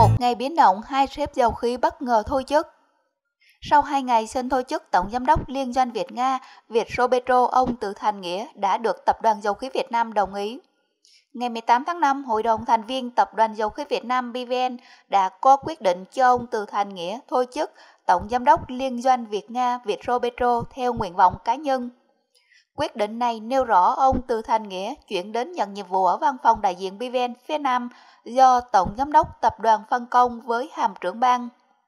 Một ngày biến động, hai sếp dầu khí bất ngờ thôi chức. Sau 2 ngày xin thôi chức Tổng Giám đốc Liên doanh Việt-Nga, Viettrobetro ông Từ Thành Nghĩa đã được Tập đoàn Dầu khí Việt Nam đồng ý. Ngày 18 tháng 5, Hội đồng thành viên Tập đoàn Dầu khí Việt Nam PVN đã có quyết định cho ông Từ Thành Nghĩa thôi chức Tổng Giám đốc Liên doanh Việt-Nga Viettrobetro theo nguyện vọng cá nhân. Quyết định này nêu rõ ông Từ Thành Nghĩa chuyển đến nhận nhiệm vụ ở văn phòng đại diện PVN phía Nam do Tổng Giám đốc Tập đoàn phân công với hàm trưởng ban.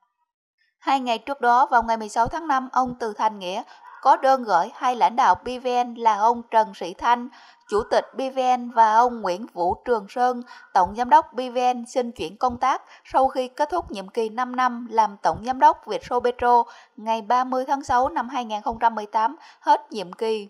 2 ngày trước đó, vào ngày 16 tháng 5, ông Từ Thành Nghĩa có đơn gửi hai lãnh đạo PVN là ông Trần Sĩ Thanh, Chủ tịch PVN và ông Nguyễn Vũ Trường Sơn, Tổng Giám đốc PVN xin chuyển công tác sau khi kết thúc nhiệm kỳ 5 năm làm Tổng Giám đốc Viettrobetro ngày 30 tháng 6 năm 2018, hết nhiệm kỳ.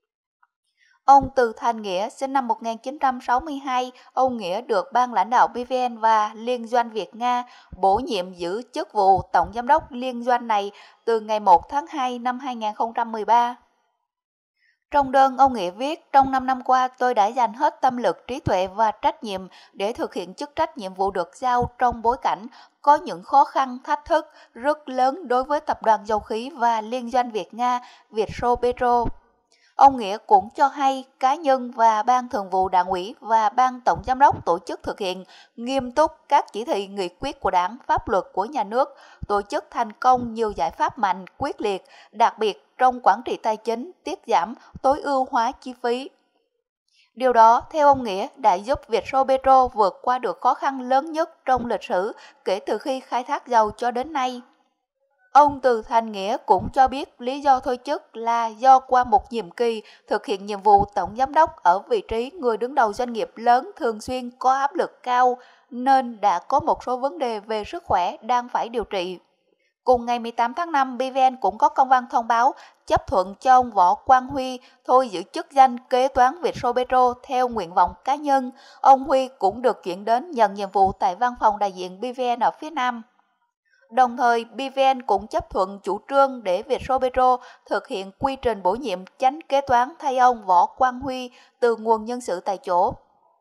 Ông Từ Thành Nghĩa sinh năm 1962, ông Nghĩa được ban lãnh đạo PVN và Liên doanh Việt-Nga bổ nhiệm giữ chức vụ Tổng Giám đốc Liên doanh này từ ngày 1 tháng 2 năm 2013. Trong đơn, ông Nghĩa viết, trong 5 năm qua tôi đã dành hết tâm lực, trí tuệ và trách nhiệm để thực hiện chức trách nhiệm vụ được giao trong bối cảnh có những khó khăn, thách thức rất lớn đối với Tập đoàn Dầu khí và Liên doanh Việt-Nga, Viettrobetro. Ông Nghĩa cũng cho hay cá nhân và Ban Thường vụ Đảng ủy và Ban Tổng Giám đốc tổ chức thực hiện nghiêm túc các chỉ thị nghị quyết của Đảng, pháp luật của nhà nước, tổ chức thành công nhiều giải pháp mạnh, quyết liệt, đặc biệt trong quản trị tài chính, tiết giảm, tối ưu hóa chi phí. Điều đó, theo ông Nghĩa, đã giúp Viettrobetro vượt qua được khó khăn lớn nhất trong lịch sử kể từ khi khai thác dầu cho đến nay. Ông Từ Thành Nghĩa cũng cho biết lý do thôi chức là do qua một nhiệm kỳ thực hiện nhiệm vụ Tổng Giám đốc ở vị trí người đứng đầu doanh nghiệp lớn thường xuyên có áp lực cao nên đã có một số vấn đề về sức khỏe đang phải điều trị. Cùng ngày 18 tháng 5, PVN cũng có công văn thông báo chấp thuận cho ông Võ Quang Huy thôi giữ chức danh kế toán Viettrobetro theo nguyện vọng cá nhân. Ông Huy cũng được chuyển đến nhận nhiệm vụ tại văn phòng đại diện PVN ở phía Nam. Đồng thời, PVN cũng chấp thuận chủ trương để Viettrobetro thực hiện quy trình bổ nhiệm chánh kế toán thay ông Võ Quang Huy từ nguồn nhân sự tại chỗ.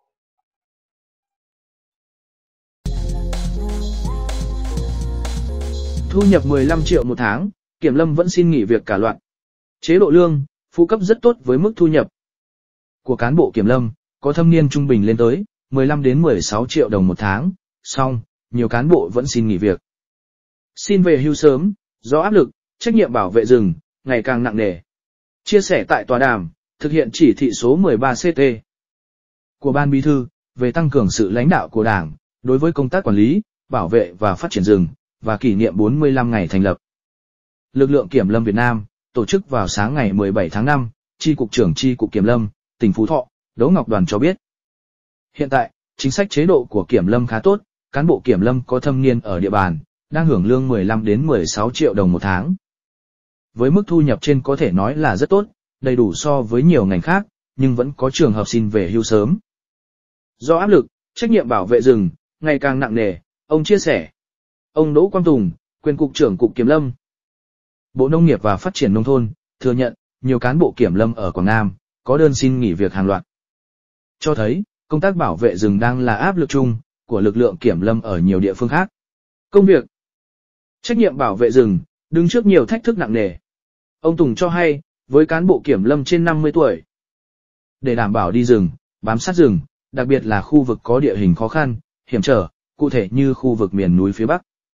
Thu nhập 15 triệu một tháng, Kiểm Lâm vẫn xin nghỉ việc cả loạt. Chế độ lương, phụ cấp rất tốt với mức thu nhập của cán bộ Kiểm Lâm, có thâm niên trung bình lên tới 15 đến 16 triệu đồng một tháng. Song, nhiều cán bộ vẫn xin nghỉ việc. Xin về hưu sớm, do áp lực, trách nhiệm bảo vệ rừng ngày càng nặng nề. Chia sẻ tại tọa đàm, thực hiện chỉ thị số 13CT của Ban Bí thư về tăng cường sự lãnh đạo của Đảng đối với công tác quản lý, bảo vệ và phát triển rừng và kỷ niệm 45 ngày thành lập. Lực lượng Kiểm Lâm Việt Nam tổ chức vào sáng ngày 17 tháng 5, Chi cục trưởng Chi cục Kiểm Lâm, tỉnh Phú Thọ, Đỗ Ngọc Đoàn cho biết. Hiện tại, chính sách chế độ của Kiểm Lâm khá tốt, cán bộ Kiểm Lâm có thâm niên ở địa bàn đang hưởng lương 15 đến 16 triệu đồng một tháng. Với mức thu nhập trên có thể nói là rất tốt, đầy đủ so với nhiều ngành khác, nhưng vẫn có trường hợp xin về hưu sớm. Do áp lực, trách nhiệm bảo vệ rừng ngày càng nặng nề, ông chia sẻ. Ông Đỗ Quang Tùng, quyền cục trưởng Cục Kiểm Lâm, Bộ Nông nghiệp và Phát triển Nông thôn, thừa nhận nhiều cán bộ Kiểm Lâm ở Quảng Nam có đơn xin nghỉ việc hàng loạt. Cho thấy, công tác bảo vệ rừng đang là áp lực chung của lực lượng Kiểm Lâm ở nhiều địa phương khác. Công việc, trách nhiệm bảo vệ rừng, đứng trước nhiều thách thức nặng nề. Ông Tùng cho hay, với cán bộ Kiểm Lâm trên 50 tuổi, để đảm bảo đi rừng, bám sát rừng, đặc biệt là khu vực có địa hình khó khăn, hiểm trở, cụ thể như khu vực miền núi phía Bắc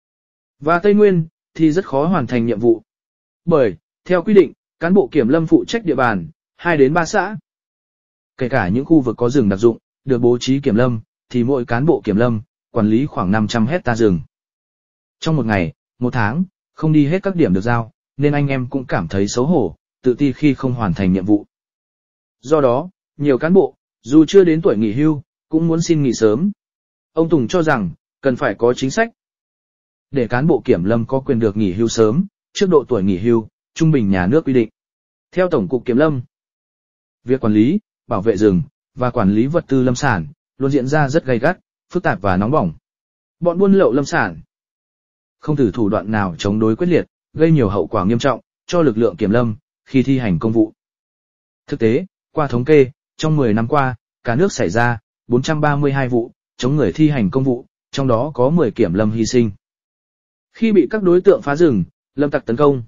và Tây Nguyên, thì rất khó hoàn thành nhiệm vụ. Bởi, theo quy định, cán bộ Kiểm Lâm phụ trách địa bàn 2 đến 3 xã. Kể cả những khu vực có rừng đặc dụng, được bố trí Kiểm Lâm, thì mỗi cán bộ Kiểm Lâm quản lý khoảng 500 hecta rừng. Trong một ngày, một tháng, không đi hết các điểm được giao, nên anh em cũng cảm thấy xấu hổ, tự ti khi không hoàn thành nhiệm vụ. Do đó, nhiều cán bộ, dù chưa đến tuổi nghỉ hưu, cũng muốn xin nghỉ sớm. Ông Tùng cho rằng, cần phải có chính sách để cán bộ Kiểm Lâm có quyền được nghỉ hưu sớm, trước độ tuổi nghỉ hưu, trung bình nhà nước quy định. Theo Tổng cục Kiểm Lâm, việc quản lý, bảo vệ rừng và quản lý vật tư lâm sản luôn diễn ra rất gay gắt, phức tạp và nóng bỏng. Bọn buôn lậu lâm sản không thử thủ đoạn nào chống đối quyết liệt, gây nhiều hậu quả nghiêm trọng cho lực lượng Kiểm Lâm khi thi hành công vụ. Thực tế, qua thống kê, trong 10 năm qua, cả nước xảy ra 432 vụ chống người thi hành công vụ, trong đó có 10 kiểm lâm hy sinh. Khi bị các đối tượng phá rừng, lâm tặc tấn công.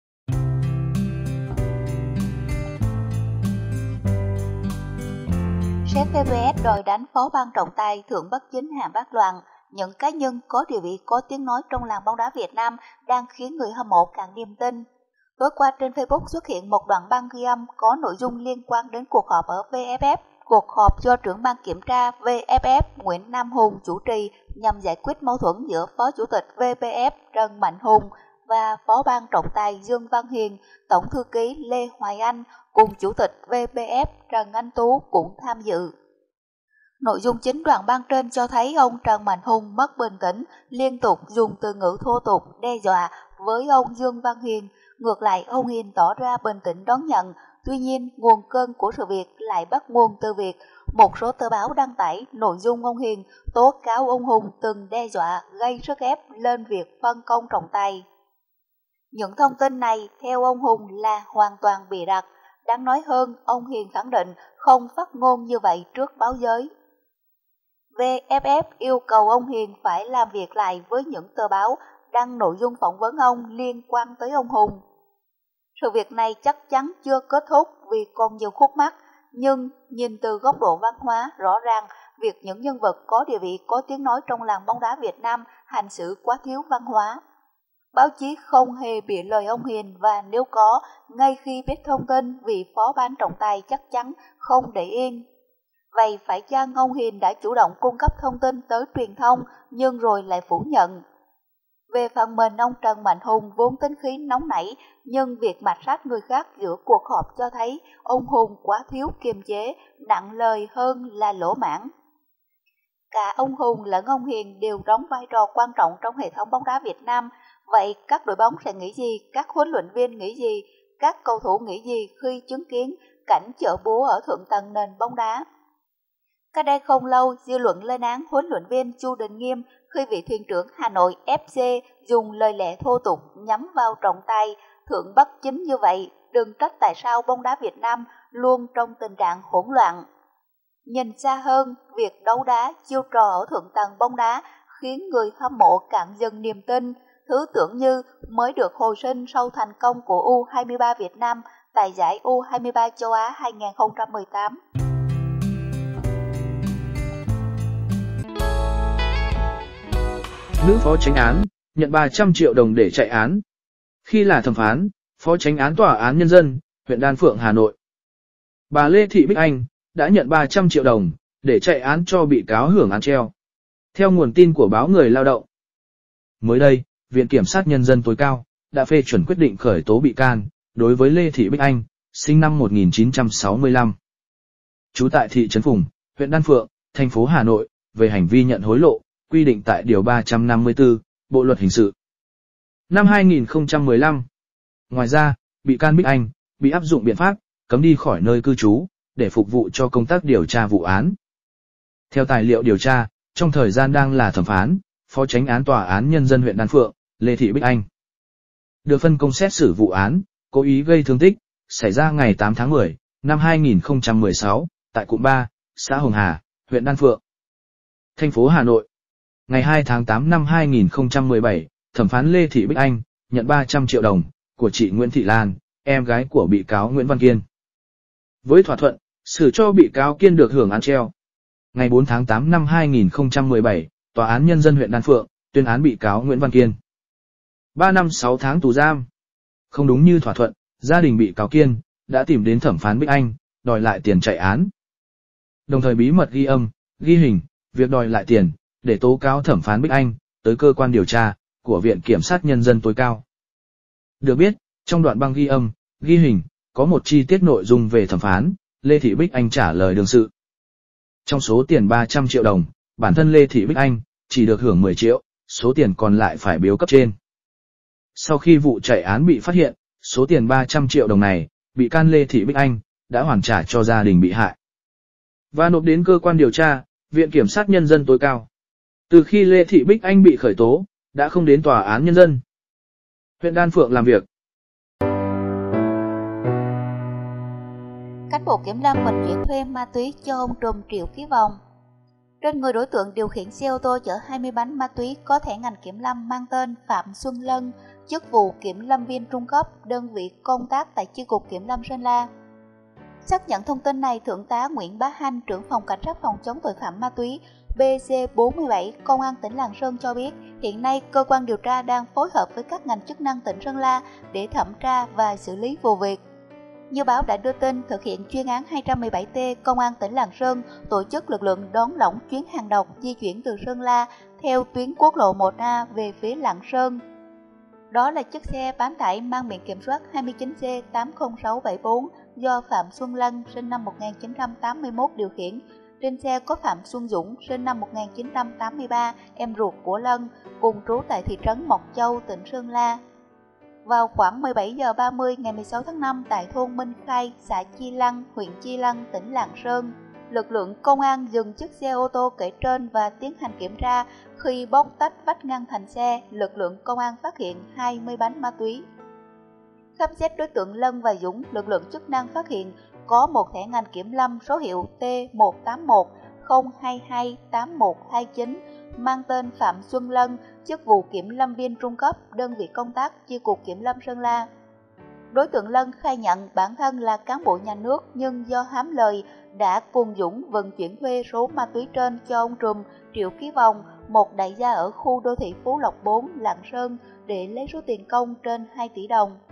Sếp VPS đòi đánh phó ban trọng tài Thượng Bắc Chính Hà Bác Loan. Những cá nhân có địa vị có tiếng nói trong làng bóng đá Việt Nam đang khiến người hâm mộ càng niềm tin. Tối qua trên Facebook xuất hiện một đoạn băng ghi âm có nội dung liên quan đến cuộc họp ở VFF. Cuộc họp do trưởng ban kiểm tra VFF Nguyễn Nam Hùng chủ trì nhằm giải quyết mâu thuẫn giữa Phó Chủ tịch VPF Trần Mạnh Hùng và Phó ban trọng tài Dương Văn Hiền, Tổng thư ký Lê Hoài Anh cùng Chủ tịch VPF Trần Anh Tú cũng tham dự. Nội dung chính đoạn băng trên cho thấy ông Trần Mạnh Hùng mất bình tĩnh, liên tục dùng từ ngữ thô tục, đe dọa với ông Dương Văn Hiền. Ngược lại, ông Hiền tỏ ra bình tĩnh đón nhận. Tuy nhiên, nguồn cơn của sự việc lại bắt nguồn từ việc một số tờ báo đăng tải nội dung ông Hiền tố cáo ông Hùng từng đe dọa gây sức ép lên việc phân công trọng tài. Những thông tin này theo ông Hùng là hoàn toàn bịa đặt. Đáng nói hơn, ông Hiền khẳng định không phát ngôn như vậy trước báo giới. VFF yêu cầu ông Hiền phải làm việc lại với những tờ báo đăng nội dung phỏng vấn ông liên quan tới ông Hùng. Sự việc này chắc chắn chưa kết thúc vì còn nhiều khúc mắc, nhưng nhìn từ góc độ văn hóa, rõ ràng việc những nhân vật có địa vị có tiếng nói trong làng bóng đá Việt Nam hành xử quá thiếu văn hóa. Báo chí không hề bịa lời ông Hiền và nếu có, ngay khi biết thông tin vị phó ban trọng tài chắc chắn không để yên. Vậy phải chăng ông Hiền đã chủ động cung cấp thông tin tới truyền thông nhưng rồi lại phủ nhận? Về phần mình, ông Trần Mạnh Hùng vốn tính khí nóng nảy, nhưng việc mạt sát người khác giữa cuộc họp cho thấy ông Hùng quá thiếu kiềm chế, nặng lời hơn là lỗ mãng. Cả ông Hùng lẫn ông Hiền đều đóng vai trò quan trọng trong hệ thống bóng đá Việt Nam. Vậy các đội bóng sẽ nghĩ gì, các huấn luyện viên nghĩ gì, các cầu thủ nghĩ gì khi chứng kiến cảnh chợ búa ở thượng tầng nền bóng đá? Cách đây không lâu, dư luận lên án huấn luyện viên Chu Đình Nghiêm khi vị thuyền trưởng Hà Nội FC dùng lời lẽ thô tục nhắm vào trọng tài Thượng Bắc Chính như vậy, đừng trách tại sao bóng đá Việt Nam luôn trong tình trạng hỗn loạn. Nhìn xa hơn, việc đấu đá, chiêu trò ở thượng tầng bóng đá khiến người hâm mộ cạn dần niềm tin, thứ tưởng như mới được hồi sinh sau thành công của U23 Việt Nam tại giải U23 châu Á 2018. Nữ phó chánh án, nhận 300 triệu đồng để chạy án. Khi là thẩm phán, phó chánh án tòa án nhân dân, huyện Đan Phượng, Hà Nội. Bà Lê Thị Bích Anh đã nhận 300 triệu đồng để chạy án cho bị cáo hưởng án treo. Theo nguồn tin của báo Người Lao động. Mới đây, Viện Kiểm sát Nhân dân tối cao đã phê chuẩn quyết định khởi tố bị can đối với Lê Thị Bích Anh, sinh năm 1965. Trú tại thị trấn Phùng, huyện Đan Phượng, thành phố Hà Nội, về hành vi nhận hối lộ, quy định tại Điều 354, Bộ Luật Hình sự. Năm 2015. Ngoài ra, bị can Bích Anh bị áp dụng biện pháp cấm đi khỏi nơi cư trú để phục vụ cho công tác điều tra vụ án. Theo tài liệu điều tra, trong thời gian đang là thẩm phán, phó chánh án tòa án nhân dân huyện Đan Phượng, Lê Thị Bích Anh được phân công xét xử vụ án cố ý gây thương tích xảy ra ngày 8 tháng 10 năm 2016 tại cụm 3, xã Hồng Hà, huyện Đan Phượng, thành phố Hà Nội. Ngày 2 tháng 8 năm 2017, thẩm phán Lê Thị Bích Anh nhận 300 triệu đồng của chị Nguyễn Thị Lan, em gái của bị cáo Nguyễn Văn Kiên. Với thỏa thuận, xử cho bị cáo Kiên được hưởng án treo. Ngày 4 tháng 8 năm 2017, Tòa án Nhân dân huyện Đan Phượng tuyên án bị cáo Nguyễn Văn Kiên 3 năm 6 tháng tù giam. Không đúng như thỏa thuận, gia đình bị cáo Kiên đã tìm đến thẩm phán Bích Anh đòi lại tiền chạy án. Đồng thời bí mật ghi âm, ghi hình việc đòi lại tiền để tố cáo thẩm phán Bích Anh tới cơ quan điều tra của Viện Kiểm sát Nhân dân tối cao. Được biết, trong đoạn băng ghi âm, ghi hình có một chi tiết nội dung về thẩm phán Lê Thị Bích Anh trả lời đương sự. Trong số tiền 300 triệu đồng, bản thân Lê Thị Bích Anh chỉ được hưởng 10 triệu, số tiền còn lại phải biếu cấp trên. Sau khi vụ chạy án bị phát hiện, số tiền 300 triệu đồng này, bị can Lê Thị Bích Anh đã hoàn trả cho gia đình bị hại và nộp đến cơ quan điều tra, Viện Kiểm sát Nhân dân tối cao. Từ khi Lê Thị Bích Anh bị khởi tố, đã không đến Tòa án Nhân dân huyện Đan Phượng làm việc. Cán bộ kiểm lâm mình chuyển thuê ma túy cho ông trùm Triệu Ký Vòng. Trên người đối tượng điều khiển xe ô tô chở 20 bánh ma túy có thẻ ngành kiểm lâm mang tên Phạm Xuân Lân, chức vụ kiểm lâm viên trung cấp, đơn vị công tác tại Chi cục Kiểm lâm Sơn La. Xác nhận thông tin này, Thượng tá Nguyễn Bá Hanh, trưởng phòng cảnh sát phòng chống tội phạm ma túy BC47, Công an tỉnh Lạng Sơn cho biết, hiện nay cơ quan điều tra đang phối hợp với các ngành chức năng tỉnh Sơn La để thẩm tra và xử lý vụ việc. Như báo đã đưa tin, thực hiện chuyên án 217T, Công an tỉnh Lạng Sơn tổ chức lực lượng đón lỏng chuyến hàng độc di chuyển từ Sơn La theo tuyến quốc lộ 1A về phía Lạng Sơn. Đó là chiếc xe bán tải mang biển kiểm soát 29C80674 do Phạm Xuân Lân, sinh năm 1981 điều khiển. Trên xe có Phạm Xuân Dũng, sinh năm 1983, em ruột của Lân, cùng trú tại thị trấn Mộc Châu, tỉnh Sơn La. Vào khoảng 17 giờ 30 ngày 16 tháng 5 tại thôn Minh Khai, xã Chi Lăng, huyện Chi Lăng, tỉnh Lạng Sơn, lực lượng công an dừng chiếc xe ô tô kể trên và tiến hành kiểm tra. Khi bóc tách vách ngăn thành xe, lực lượng công an phát hiện 20 bánh ma túy. Khám xét đối tượng Lân và Dũng, lực lượng chức năng phát hiện có một thẻ ngành kiểm lâm số hiệu T18102281129 mang tên Phạm Xuân Lân, chức vụ kiểm lâm viên trung cấp, đơn vị công tác, Chi cục Kiểm lâm Sơn La. Đối tượng Lân khai nhận bản thân là cán bộ nhà nước nhưng do hám lời đã cùng Dũng vận chuyển thuê số ma túy trên cho ông trùm Triệu Ký Vòng, một đại gia ở khu đô thị Phú Lộc 4, Lạng Sơn để lấy số tiền công trên 2 tỷ đồng.